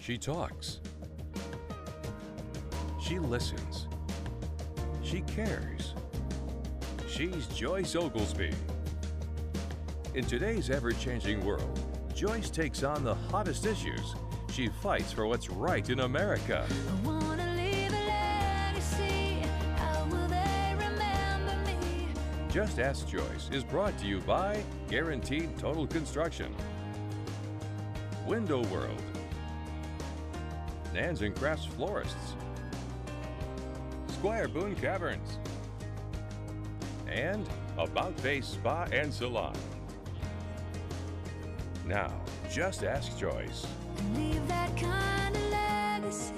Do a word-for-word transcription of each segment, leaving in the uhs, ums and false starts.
She talks. She listens. She cares. She's Joyce Oglesby. In today's ever-changing world, Joyce takes on the hottest issues. She fights for what's right in America. I wanna leave a legacy. How will they remember me? Just Ask Joyce is brought to you by Guaranteed Total Construction, Window World, Nans and Crafts Florists, Squire Boone Caverns, and About Face Spa and Salon. Now, just ask Joyce. And leave that kind of legacy.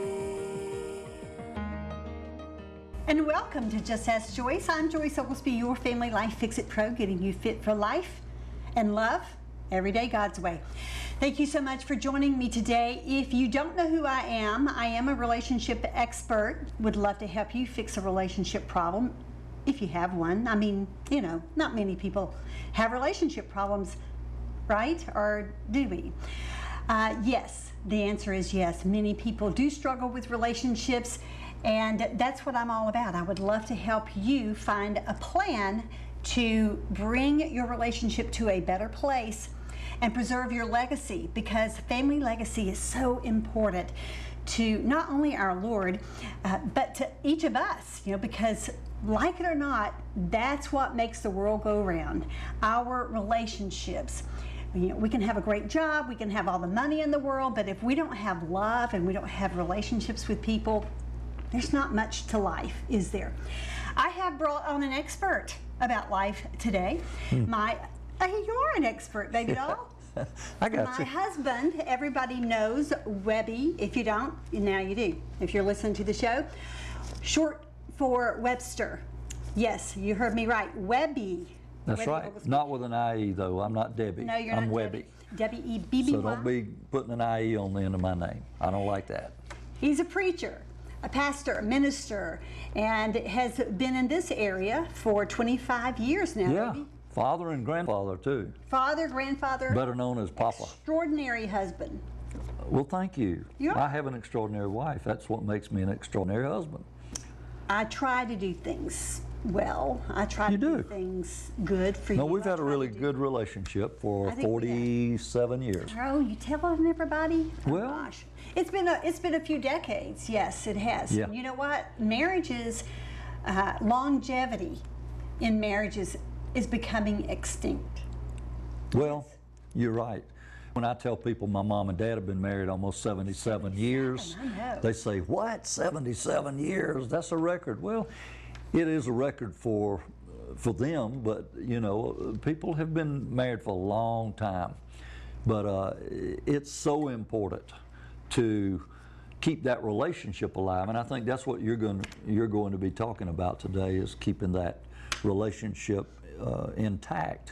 And welcome to Just Ask Joyce. I'm Joyce Oglesby, your Family Life Fix-It Pro, getting you fit for life and love every day God's way. Thank you so much for joining me today. If you don't know who I am, I am a relationship expert. Would love to help you fix a relationship problem if you have one. I mean, you know, not many people have relationship problems, right? Or do we? Uh, yes, the answer is yes. Many people do struggle with relationships, and that's what I'm all about. I would love to help you find a plan to bring your relationship to a better place and preserve your legacy, because family legacy is so important to not only our Lord, uh, but to each of us, you know, because like it or not, that's what makes the world go round, our relationships. You know, we can have a great job, we can have all the money in the world, but if we don't have love and we don't have relationships with people, there's not much to life, is there? I have brought on an expert about life today. Hmm. My, uh, you're an expert, baby doll. I got My you. husband, everybody knows Webby. If you don't, now you do. If you're listening to the show, short for Webster. Yes, you heard me right, Webby. That's Webby right. Oglesby. Not with an I E though. I'm not Debbie. No, you're I'm not Webby. Debbie. W E B B Y. So don't be putting an I E on the end of my name. I don't like that. He's a preacher, a pastor, a minister, and has been in this area for twenty-five years now. Yeah. Baby. Father and grandfather too. Father, grandfather. Better known as Papa. Extraordinary husband. Well, thank you. Yeah. I have an extraordinary wife. That's what makes me an extraordinary husband. I try to do things well. I try You to do. do. things good for you. No, we've I had a try really to do- good relationship for I think we have. forty-seven years. Oh, you telling everybody? Oh, Well- gosh. It's been a it's been a few decades. Yes, it has. Yeah. And you know what? Marriages, uh, longevity in marriages is becoming extinct. Well, you're right. When I tell people my mom and dad have been married almost seventy-seven years, I know. they say, what, seventy-seven years? That's a record. Well, it is a record for, for them, but you know, people have been married for a long time. But uh, it's so important to keep that relationship alive, and I think that's what you're going, you're going to be talking about today, is keeping that relationship uh, intact.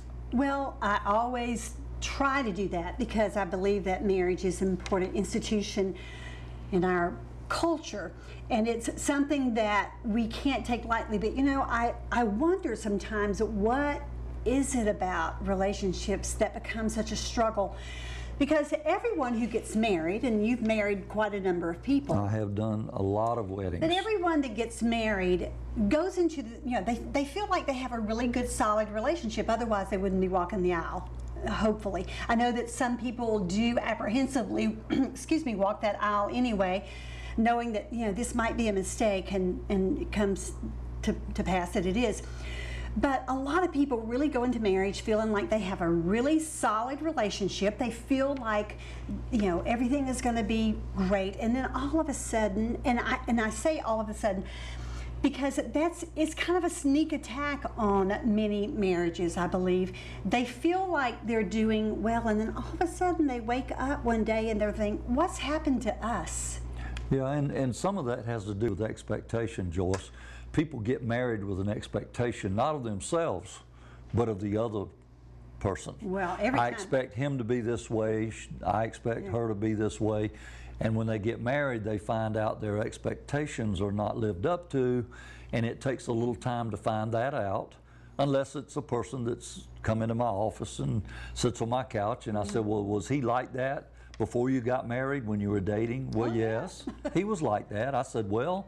Well, I always try to do that because I believe that marriage is an important institution in our culture, and it's something that we can't take lightly. But you know, I, I wonder sometimes, what is it about relationships that become such a struggle? Because everyone who gets married, and you've married quite a number of people, I have done a lot of weddings. but everyone that gets married goes into the, you know, they, they feel like they have a really good, solid relationship. Otherwise, they wouldn't be walking the aisle, hopefully. I know that some people do apprehensively, excuse me, walk that aisle anyway, knowing that, you know, this might be a mistake, and, and it comes to, to pass that it is. But a lot of people really go into marriage feeling like they have a really solid relationship. They feel like, you know, everything is going to be great, and then all of a sudden, and I and I say all of a sudden, because that's it's kind of a sneak attack on many marriages, I believe. They feel like they're doing well, and then all of a sudden they wake up one day and they're thinking, what's happened to us? Yeah, and, and some of that has to do with expectation, Joyce. People get married with an expectation, not of themselves, but of the other person. Well, every I time. expect him to be this way, sh- I expect Yeah. her to be this way, and when they get married, they find out their expectations are not lived up to, and it takes a little time to find that out, unless it's a person that's come into my office and sits on my couch, and I said, well, was he like that before you got married, when you were dating? Well, Oh, yeah. yes. He was like that. I said, well,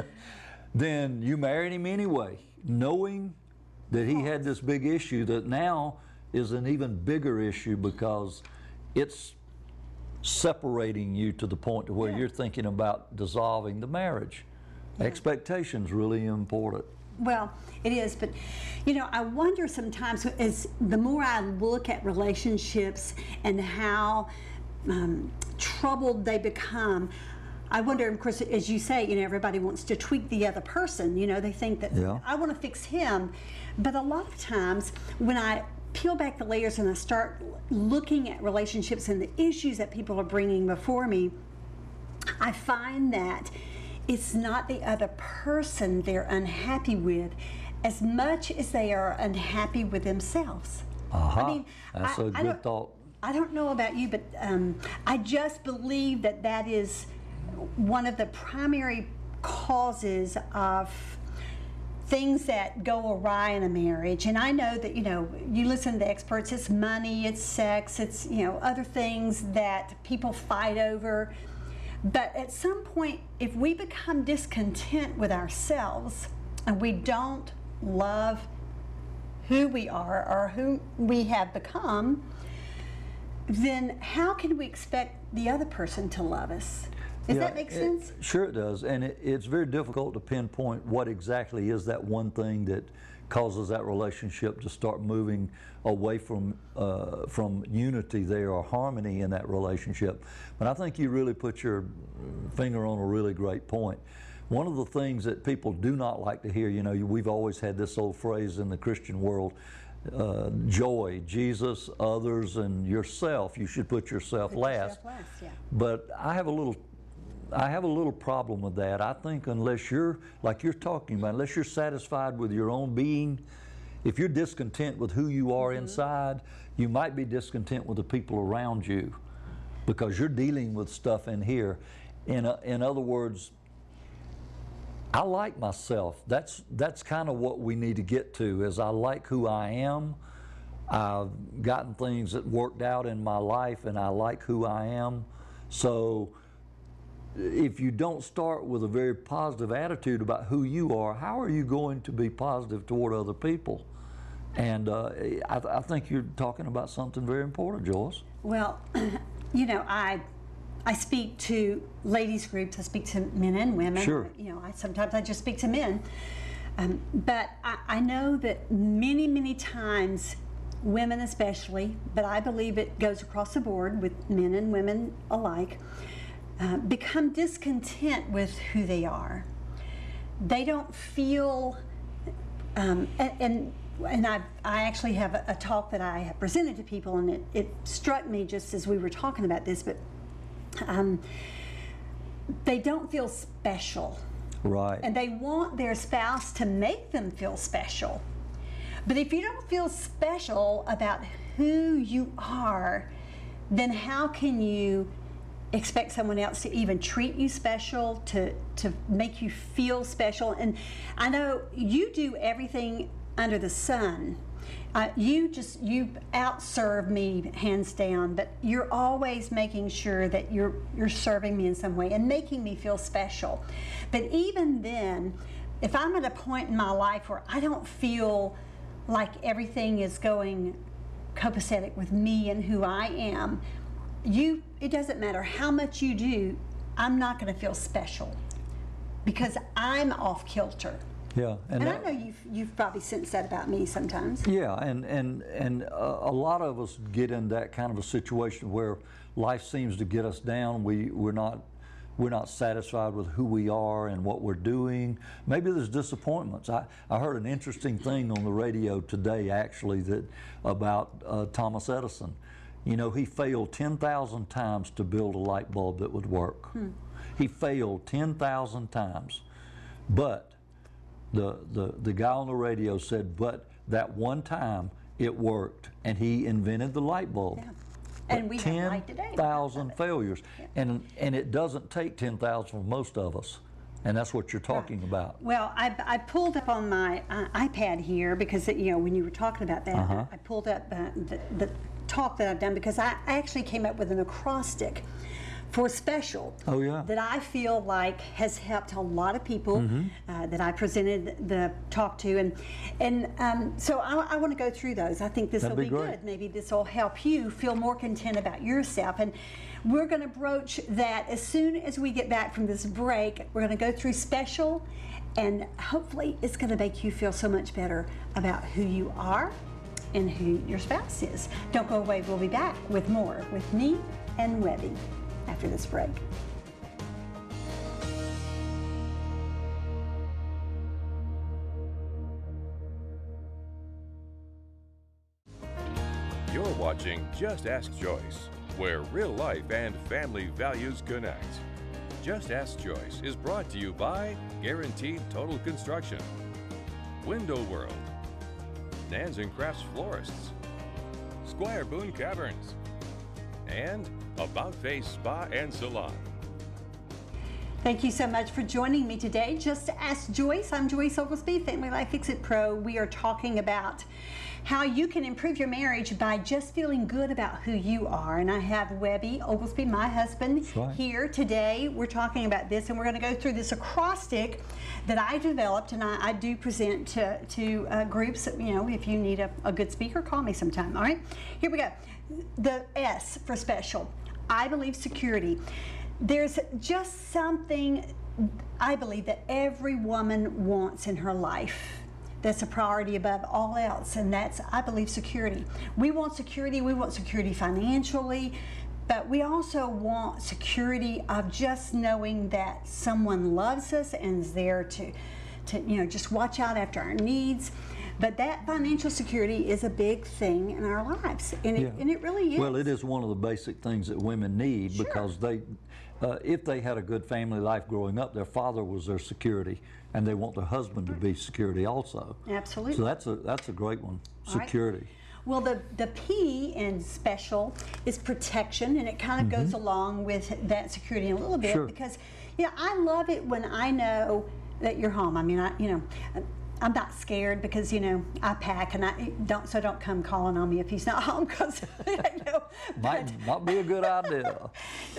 then you married him anyway, knowing that he had this big issue that now is an even bigger issue because it's separating you to the point to where Yeah. you're thinking about dissolving the marriage. Expectations really important. Well, it is, but you know, I wonder sometimes as the more I look at relationships and how um, troubled they become, I wonder, of course, as you say, you know, everybody wants to tweak the other person. You know, they think that Yeah. I want to fix him, but a lot of times when I peel back the layers and I start looking at relationships and the issues that people are bringing before me, I find that it's not the other person they're unhappy with as much as they are unhappy with themselves. Uh-huh. I mean, That's I- a I good don't- thought. I don't know about you, but um, I just believe that that is one of the primary causes of things that go awry in a marriage. And I know that, you know, you listen to experts, it's money, it's sex, it's, you know, other things that people fight over. But at some point, if we become discontent with ourselves and we don't love who we are or who we have become, then how can we expect the other person to love us? Does Yeah, that make it- sense? Sure it does, and it, it's very difficult to pinpoint what exactly is that one thing that causes that relationship to start moving away from uh, from unity there or harmony in that relationship. But I think you really put your finger on a really great point. One of the things that people do not like to hear, you know, we've always had this old phrase in the Christian world, uh, joy, Jesus, others, and yourself. You should put yourself Put last. yourself last, yeah. But I have a little I have a little problem with that. I think unless you're, like you're talking about, unless you're satisfied with your own being, if you're discontent with who you are Mm-hmm. inside, you might be discontent with the people around you because you're dealing with stuff in here. In, a, in other words, I like myself. That's, that's kind of what we need to get to, is I like who I am. I've gotten things that worked out in my life and I like who I am. So if you don't start with a very positive attitude about who you are, how are you going to be positive toward other people? And uh, I, I think you're talking about something very important, Joyce. Well, you know, I I speak to ladies groups. I speak to men and women. Sure. You know, I sometimes I just speak to men. Um, but I, I know that many, many times, women especially, but I believe it goes across the board with men and women alike, uh, become discontent with who they are. They don't feel, um, and, and and I, I actually have a, a talk that I have presented to people, and it, it struck me just as we were talking about this, but um, they don't feel special. Right. And they want their spouse to make them feel special. But if you don't feel special about who you are, then how can you expect someone else to even treat you special, to, to make you feel special? And I know you do everything under the sun. Uh, you just, you outserve me hands down, but you're always making sure that you're, you're serving me in some way and making me feel special. But even then, if I'm at a point in my life where I don't feel like everything is going copacetic with me and who I am, you, it doesn't matter how much you do, I'm not going to feel special because I'm off kilter. Yeah. And, that- I know you've, you've probably sensed that about me sometimes. Yeah, and and and uh, a lot of us get in that kind of a situation where life seems to get us down. We we're not we're not satisfied with who we are and what we're doing. Maybe there's disappointments. I, I heard an interesting thing on the radio today, actually, that about uh, Thomas Edison. You know, he failed ten thousand times to build a light bulb that would work. Hmm. He failed ten thousand times, but The, the, the guy on the radio said, but that one time it worked, and he invented the light bulb. Yeah. And we have light today. ten thousand failures, Yeah. and and it doesn't take ten thousand for most of us, and that's what you're talking about. Well, I, I pulled up on my uh, iPad here because, you know, when you were talking about that, Uh-huh. I pulled up uh, the, the talk that I've done, because I actually came up with an acrostic for special. Oh, yeah. That I feel like has helped a lot of people Mm-hmm. uh, that I presented the talk to, and and um, so I, I want to go through those. I think this will That'd be, be great. good. Maybe this will help you feel more content about yourself. And we're going to broach that as soon as we get back from this break. We're going to go through special, and hopefully it's going to make you feel so much better about who you are and who your spouse is. Don't go away. We'll be back with more with me and Webby after this break. You're watching Just Ask Joyce, where real life and family values connect. Just Ask Joyce is brought to you by Guaranteed Total Construction, Window World, Nans and Crafts Florists, Squire Boone Caverns, and About Face Spa and Salon. Thank you so much for joining me today. Just Ask Joyce. I'm Joyce Oglesby, Family Life Fix-It Pro. We are talking about how you can improve your marriage by just feeling good about who you are. And I have Webby Oglesby, my husband, right. here today. We're talking about this, and we're going to go through this acrostic that I developed, and I, I do present to, to uh, groups. You know, if you need a, a good speaker, call me sometime. All right, here we go. The S for special. I believe security. There's just something I believe that every woman wants in her life that's a priority above all else, and that's, I believe, security. We want security. We want security financially, but we also want security of just knowing that someone loves us and is there to, to you know, just watch out after our needs. But that financial security is a big thing in our lives, and it, Yeah. and it really is. Well, it is one of the basic things that women need, Sure. because they, uh, if they had a good family life growing up, their father was their security, and they want their husband to be security also. Absolutely. So that's a that's a great one, All right. security. Well, the, the P in special is protection, and it kind of goes along with that security a little bit, Sure. because, you know, I love it when I know that you're home. I mean, I, you know, I'm not scared because, you know, I pack, and I don't, so don't come calling on me if he's not home, because, you know. Might not be a good idea.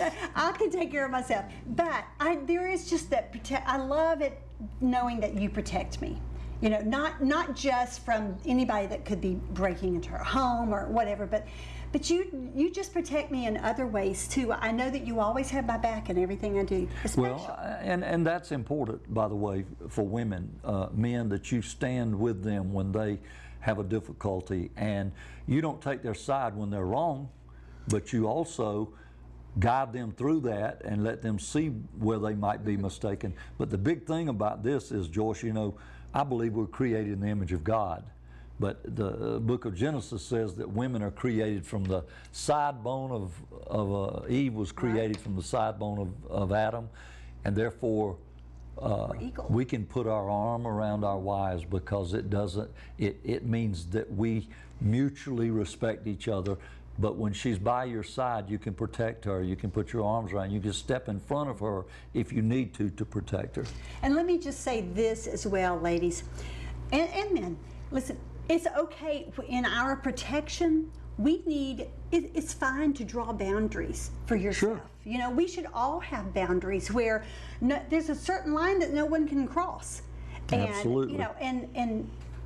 I can take care of myself, but I, there is just that protect. I love it knowing that you protect me. You know, not not just from anybody that could be breaking into our home or whatever, but but you you just protect me in other ways too. I know that you always have my back in everything I do. Especially. Well, and and that's important, by the way, for women, uh, men, that you stand with them when they have a difficulty, and you don't take their side when they're wrong, but you also guide them through that and let them see where they might be mistaken. But the big thing about this is, Joyce, you know, I believe we're created in the image of God. But the book of Genesis says that women are created from the side bone of, of uh, Eve was created from the side bone of, of Adam. And therefore, uh, we can put our arm around our wives, because it doesn't, it, it means that we mutually respect each other. But when she's by your side, you can protect her. You can put your arms around. You can step in front of her if you need to to protect her. And let me just say this as well, ladies and, and men. Listen, it's okay in our protection. We need, it, it's fine to draw boundaries for yourself. Sure. You know, we should all have boundaries where no, there's a certain line that no one can cross. And, Absolutely. you know, and, and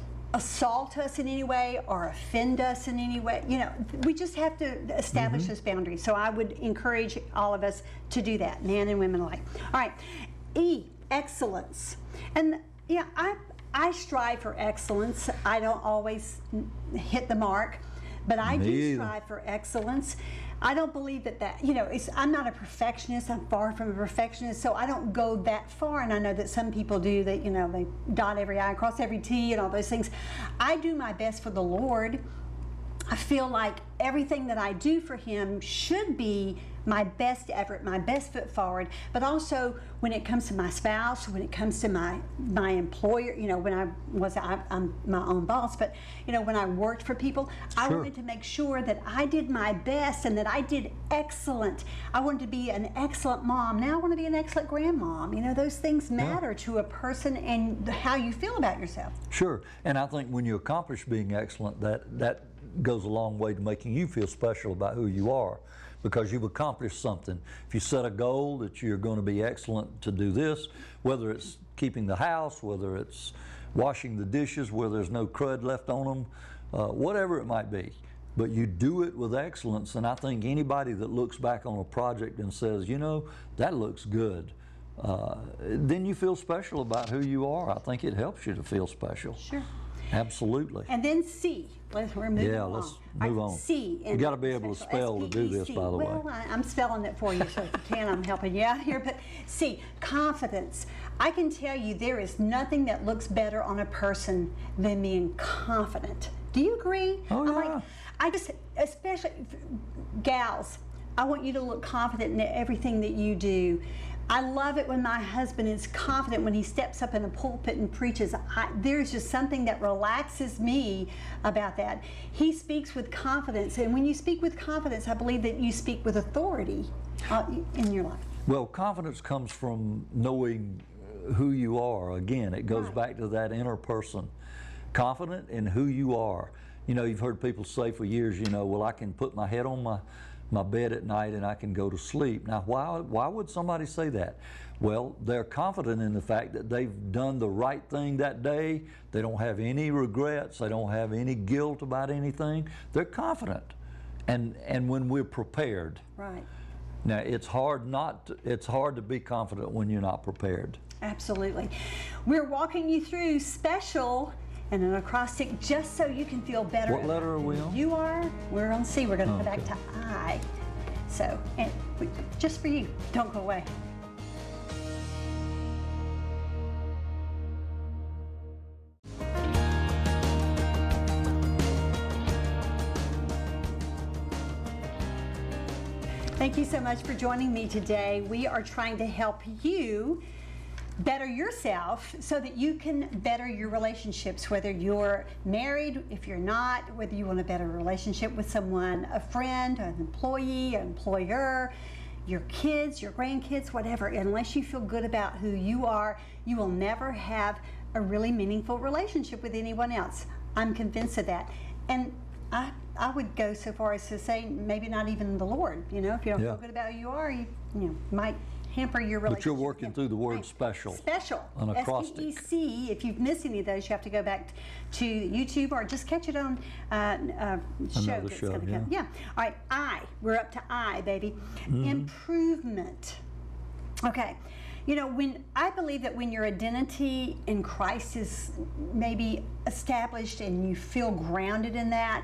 assault us in any way or offend us in any way. You know, we just have to establish Mm-hmm. those boundaries. So I would encourage all of us to do that, men and women alike. All right, E, excellence. And yeah, I, I strive for excellence. I don't always hit the mark, but I Me do either. strive for excellence. I don't believe that that, you know, it's, I'm not a perfectionist. I'm far from a perfectionist, so I don't go that far. And I know that some people do, that, you know, they dot every I, cross every T, and all those things. I do my best for the Lord. I feel like everything that I do for Him should be my best effort, my best foot forward. But also, when it comes to my spouse, when it comes to my my employer, you know, when I was I, I'm my own boss, but you know, when I worked for people, I Sure. wanted to make sure that I did my best and that I did excellent. I wanted to be an excellent mom. Now I want to be an excellent grandmom. You know, those things matter to a person and how you feel about yourself. Sure, and I think when you accomplish being excellent, that that goes a long way to making you feel special about who you are, because you've accomplished something. If you set a goal that you're going to be excellent to do this, whether it's keeping the house, whether it's washing the dishes where there's no crud left on them, uh, whatever it might be, but you do it with excellence. And I think anybody that looks back on a project and says, you know, that looks good, uh, then you feel special about who you are. I think it helps you to feel special. Sure. Absolutely. And then C. Let's, we're moving Yeah, along. let's All move right, on. C. You got to be able to spell to do this, by the way. Well, I, I'm spelling it for you, so if you can, I'm helping you out here. But C, confidence. I can tell you there is nothing that looks better on a person than being confident. Do you agree? Oh, I'm yeah. like, I just, especially gals, I want you to look confident in everything that you do. I love it when my husband is confident when he steps up in a pulpit and preaches. I, there's just something that relaxes me about that. He speaks with confidence, and when you speak with confidence, I believe that you speak with authority uh, in your life. Well, confidence comes from knowing who you are. Again, it goes Right. back to that inner person. Confident in who you are. You know, you've heard people say for years, you know, well, I can put my head on my my bed at night and I can go to sleep. Now, why, why would somebody say that? Well, they're confident in the fact that they've done the right thing that day. They don't have any regrets. They don't have any guilt about anything. They're confident. And, and when we're prepared. Right. Now, it's hard not to, it's hard to be confident when you're not prepared. Absolutely. We're walking you through special and an acrostic just so you can feel better. What letter are we on? You are. We're on C. We're going to Oh, go back okay. to I. So, and we, just for you, don't go away. Thank you so much for joining me today. We are trying to help you better yourself so that you can better your relationships, whether you're married, if you're not, whether you want a better relationship with someone, a friend, an employee, an employer, your kids, your grandkids, whatever. Unless you feel good about who you are, you will never have a really meaningful relationship with anyone else. I'm convinced of that. And I, I would go so far as to say maybe not even the Lord. You know, if you don't Yeah. feel good about who you are, you, you know, might hamper your relationship. But you're working with him. through the word Right. special. Special. An acrostic. S P E C. If you've missed any of those, you have to go back to YouTube or just catch it on uh, uh, show. Another that's show, gonna yeah. come. Yeah. All right. I. We're up to I, baby. Mm-hmm. Improvement. Okay. You know, when I believe that when your identity in Christ is maybe established and you feel grounded in that,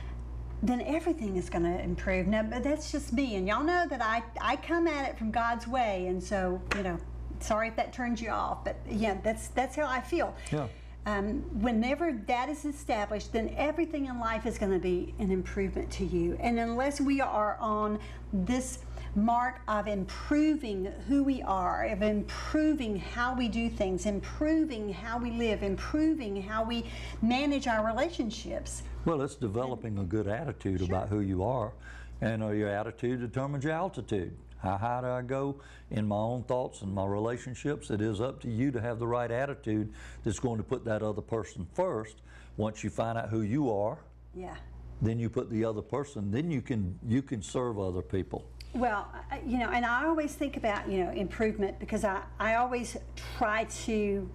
then everything is going to improve. Now, but that's just me, and y'all know that I, I come at it from God's way, and so, you know, sorry if that turns you off, but yeah, that's that's how I feel. Yeah. Um, whenever that is established, then everything in life is going to be an improvement to you. And unless we are on this mark of improving who we are, of improving how we do things, improving how we live, improving how we manage our relationships. Well, it's developing a good attitude Sure. about who you are, and uh, your attitude determines your altitude. How high do I go in my own thoughts and my relationships? It is up to you to have the right attitude that's going to put that other person first. Once you find out who you are, Yeah. then you put the other person, then you can you can serve other people. Well, I- you know, and I always think about, you know, improvement because I, I always try to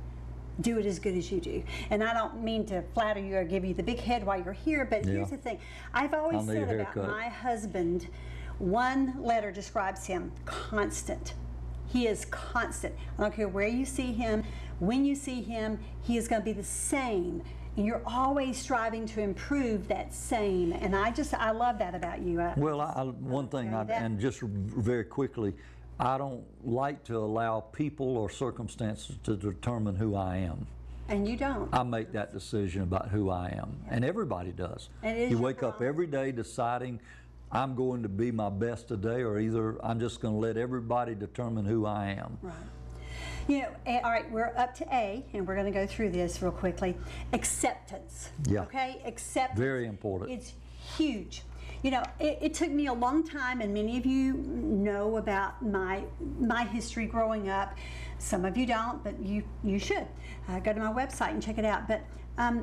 do it as good as you do. And I don't mean to flatter you or give you the big head while you're here, but Yeah. here's the thing. I've always I'll need a said about haircut. my husband, one letter describes him, constant. He is constant. I don't care where you see him, when you see him, he is going to be the same. And you're always striving to improve that same. And I just, I love that about you. I, Well, I, I, one thing, tell I, you that. and just very quickly, I don't like to allow people or circumstances to determine who I am. and you don't. I make that decision about who I am, and everybody does. And it is You your wake up problem. every day deciding I'm going to be my best today, or either I'm just going to let everybody determine who I am. Right. You know, a- all right, we're up to A, and we're going to go through this real quickly. Acceptance. Yeah. Okay, acceptance. Very important. It's huge. You know, it, it took me a long time, and many of you know about my my history growing up. Some of you don't, but you you should uh, go to my website and check it out. But um,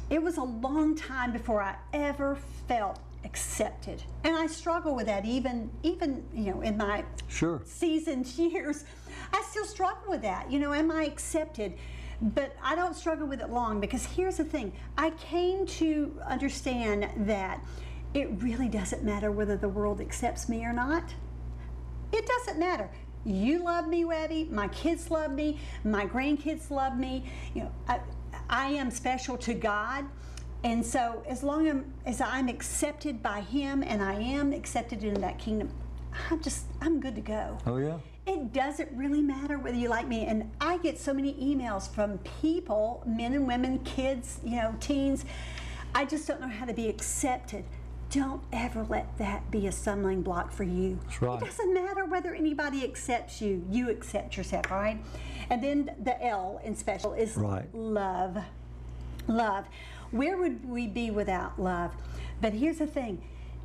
it was a long time before I ever felt accepted, and I struggle with that even even you know in my Sure. seasoned years. I still struggle with that. You know, am I accepted? But I don't struggle with it long, because here's the thing. I came to understand that it really doesn't matter whether the world accepts me or not. It doesn't matter. You love me, Webby. My kids love me. My grandkids love me. You know, I, I am special to God. And so as long as I'm accepted by Him, and I am accepted into that kingdom, I'm just, I'm good to go. Oh, yeah? It doesn't really matter whether you like me. And I get so many emails from people, men and women, kids, you know, teens. I just don't know how to be accepted. Don't ever let that be a stumbling block for you. That's right. It doesn't matter whether anybody accepts you. You accept yourself, all right? And then the L in special is Right. love. Love. Where would we be without love? But here's the thing.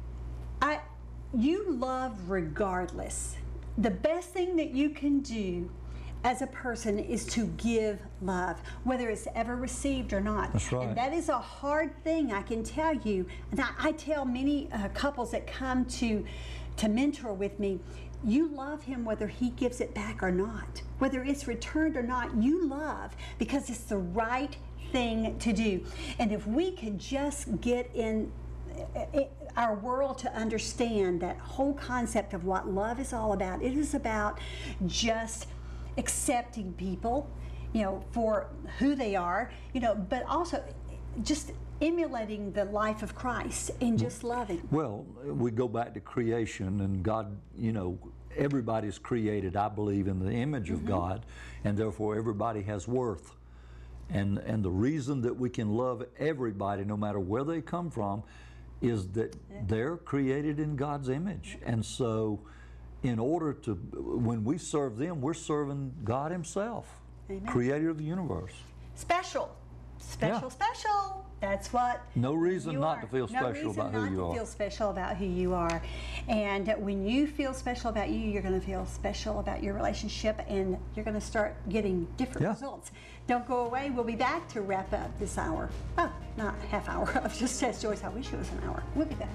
I, you love regardless. The best thing that you can do as a person is to give love, whether it's ever received or not. That's right. And that is a hard thing, I can tell you. And I, I tell many uh, couples that come to, to mentor with me, you love him whether he gives it back or not. Whether it's returned or not, you love because it's the right thing to do. And if we could just get in it, our world to understand that whole concept of what love is all about, it is about just accepting people, you know, for who they are, you know, but also just emulating the life of Christ and just loving. Well, we go back to creation, and God, you know, everybody's created, I believe, in the image of mm-hmm. God, and therefore everybody has worth. And, and the reason that we can love everybody, no matter where they come from, is that yeah. they're created in God's image. And so in order to, when we serve them, we're serving God Himself, Amen. Creator of the universe. Special. Special, yeah. special. That's what No reason you not are. to feel special no about who you are. No reason not to feel special about who you are. And when you feel special about you, you're going to feel special about your relationship, and you're going to start getting different yeah. results. Don't go away. We'll be back to wrap up this hour. Oh, not half hour of Just Ask Joyce. I wish it was an hour. We'll be back.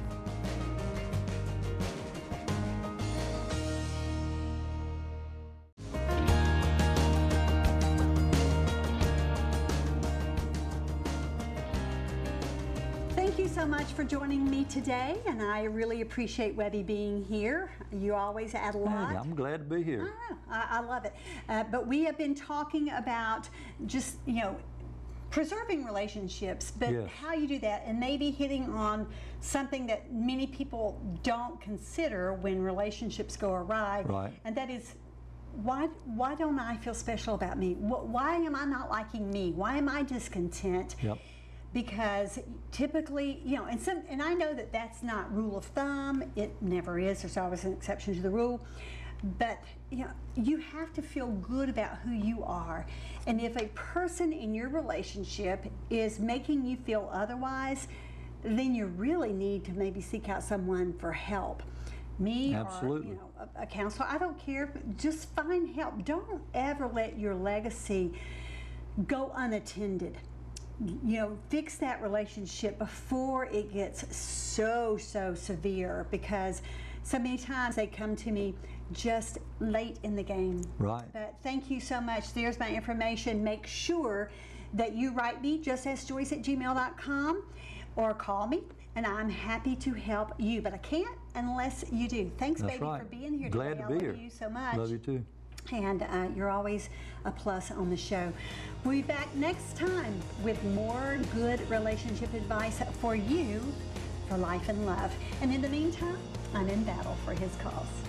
Thank you so much for joining me today, and I really appreciate Webby being here. You always add a lot. Hey, I'm glad to be here. I know, I, I love it. Uh, but we have been talking about just, you know, preserving relationships, but yes. how you do that, and maybe hitting on something that many people don't consider when relationships go awry, right. and that is, why why don't I feel special about me? Why am I not liking me? Why am I discontent? Yep. Because typically, you know, and some, and I know that that's not rule of thumb. It never is. There's always an exception to the rule. But you know, you have to feel good about who you are. And if a person in your relationship is making you feel otherwise, then you really need to maybe seek out someone for help. Me Absolutely. or you know, a, a counselor. I don't care. Just find help. Don't ever let your legacy go unattended. You know, fix that relationship before it gets so, so severe, because so many times they come to me just late in the game. Right. But thank you so much. There's my information. Make sure that you write me, just ask joyce at gmail dot com, or call me, and I'm happy to help you. But I can't unless you do. Thanks, That's baby, right. for being here Glad today. to I be love here. you so much. Love you too. And uh, you're always a plus on the show. We'll be back next time with more good relationship advice for you for life and love. And in the meantime, I'm in battle for His cause.